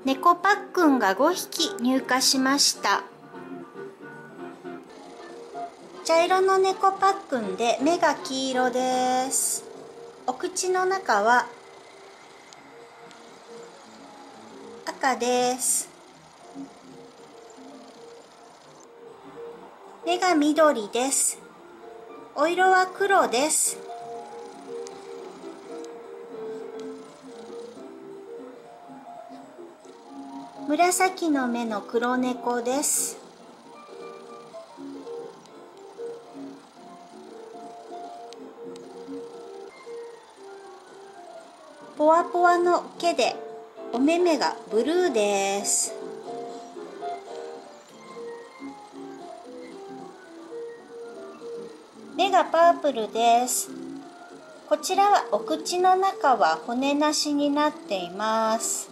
猫パックンが5匹入荷しました。茶色の猫パックンで目が黄色です。お口の中は赤です。目が緑です。お色は黒です。紫の目の黒猫です。ポワポワの毛でお目目がブルーです。目がパープルです。こちらはお口の中は骨なしになっています。